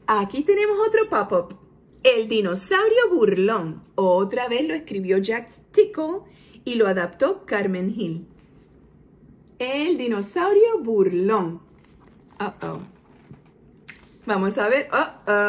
Aquí tenemos otro pop-up. El dinosaurio burlón. Otra vez lo escribió Jack Tickle y lo adaptó Carmen Hill. El dinosaurio burlón. Vamos a ver.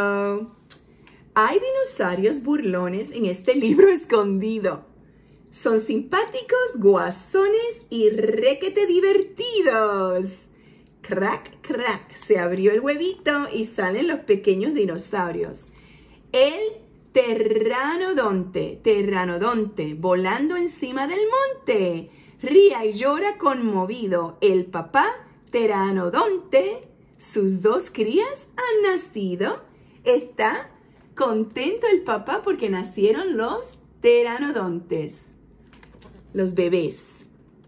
Hay dinosaurios burlones en este libro escondido. Son simpáticos, guasones y requete divertidos. Crack, crack. Se abrió el huevito y salen los pequeños dinosaurios. El Pteranodonte, volando encima del monte. Ría y llora conmovido. El papá Pteranodonte, sus dos crías han nacido. Está contento el papá porque nacieron los pteranodontes, los bebés.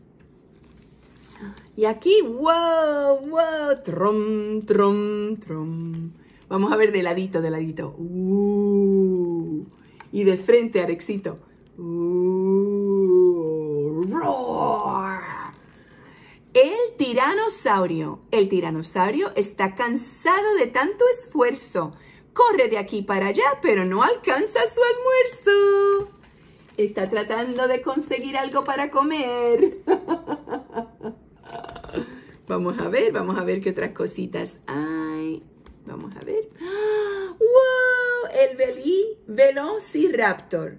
Y aquí, wow, wow, trom, trom, trom. Vamos a ver de ladito, de ladito. Y de frente, Arexito. Roar. El tiranosaurio. El tiranosaurio está cansado de tanto esfuerzo. Corre de aquí para allá, pero no alcanza su almuerzo. Está tratando de conseguir algo para comer. Vamos a ver qué otras cositas hay. Vamos a ver. ¡Wow! El velociraptor.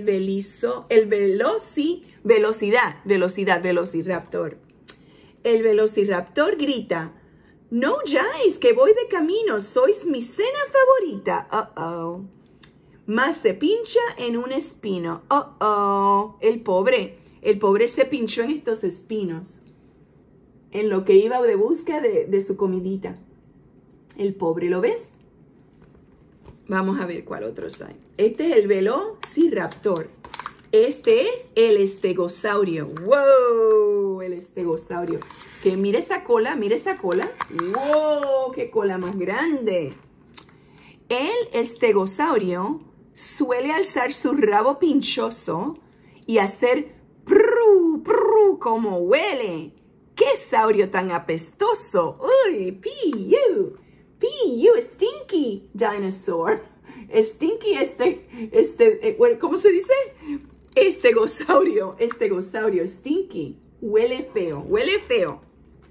Velociraptor. El velociraptor grita: no huyáis, que voy de camino, sois mi cena favorita. Más se pincha en un espino. El pobre se pinchó en estos espinos, en lo que iba de busca de su comidita. El pobre, ¿lo ves? Vamos a ver cuál otros hay. Este es el velociraptor. Este es el estegosaurio. ¡Wow! El estegosaurio. Que mira esa cola, mira esa cola. ¡Wow! ¡Qué cola más grande! El estegosaurio suele alzar su rabo pinchoso y hacer prru, prru, como huele. ¡Qué saurio tan apestoso! ¡Uy! P.U. P.U. Stinky dinosaur. Stinky ¿cómo se dice? Estegosaurio, stinky. Huele feo, huele feo.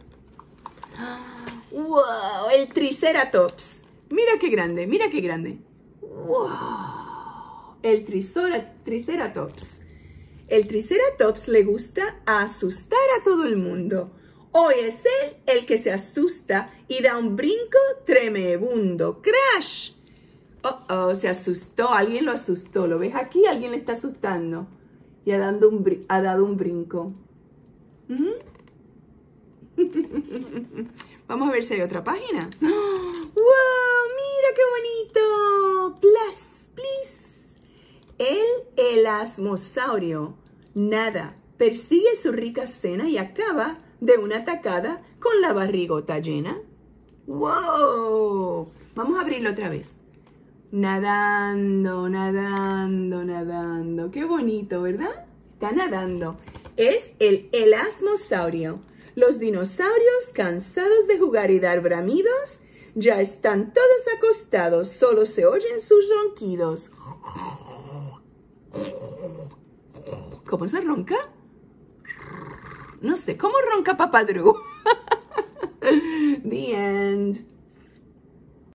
¡Wow! El triceratops. Mira qué grande, mira qué grande. ¡Wow! El triceratops. El triceratops le gusta asustar a todo el mundo. Hoy es él el que se asusta y da un brinco tremebundo. ¡Crash! Se asustó, alguien lo asustó. ¿Lo ves aquí? Alguien le está asustando. Y ha dado un brinco. Vamos a ver si hay otra página. ¡Wow! ¡Mira qué bonito! Please. El elasmosaurio nada, persigue su rica cena y acaba de una tacada con la barrigota llena. ¡Wow! Vamos a abrirlo otra vez. Nadando, nadando, nadando. Qué bonito, ¿verdad? Está nadando. Es el elasmosaurio. Los dinosaurios, cansados de jugar y dar bramidos, ya están todos acostados. Solo se oyen sus ronquidos. ¿Cómo se ronca? No sé, ¿cómo ronca Papá Drew? The end.